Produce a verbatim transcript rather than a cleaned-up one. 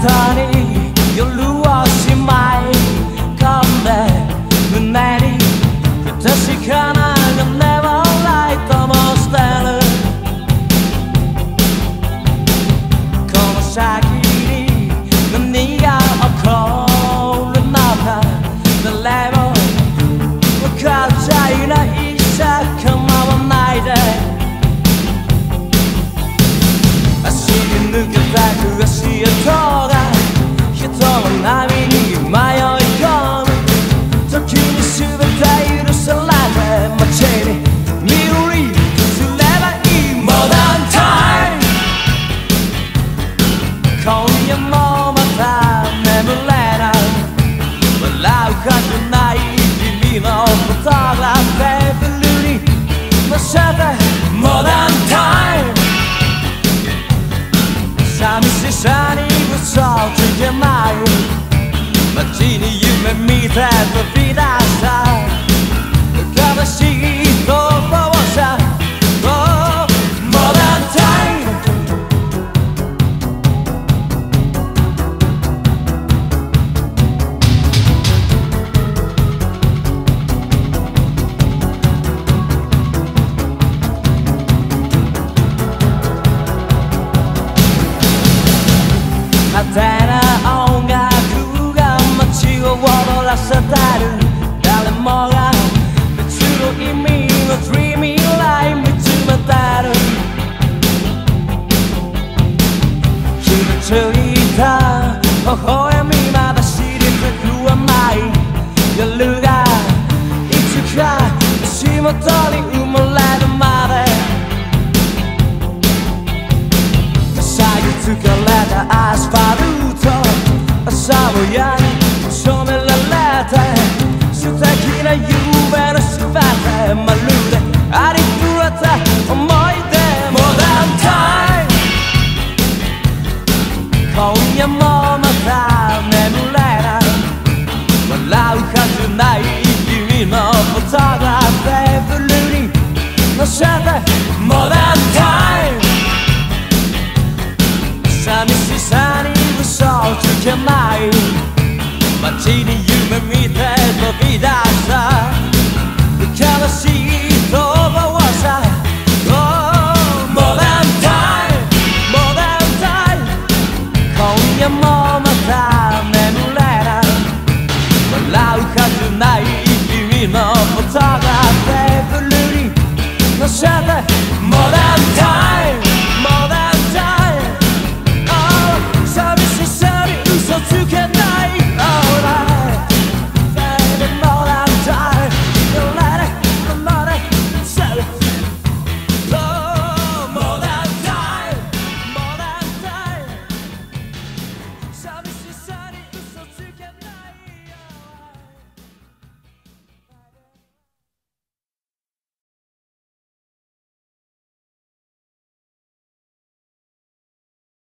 たに夜をしまい込んで胸に不確かなネオンライトも捨てる。この先に何が起こるのか誰も分かっちゃいないさ、構わないで。足に抜けた悔しい跡が人の波に迷い込む時に全て許されて街に身売りすればいい。モダンタイム今夜もまた眠れない笑うはずない君のことがテーブルに乗せて。モダンタイム寂しさに嘘つけない街に夢見て飛び出した悲しい逃亡者。モダンタイム派手な音楽が街を踊らせてる。誰もが別の意味の Dreamy Life 見つめてる。傷ついた微笑みまだ知りたくはない夜がいつか足元に埋もれるまで。疲れたアスファルト朝もやに染められて素敵な夢のすべてまるでありふれた思い出。モダンタイム今夜もまた眠れない笑うはずない君のフォトがテーブルに乗せて。モダンタイム寂しさに嘘をつけない街に夢見て飛び出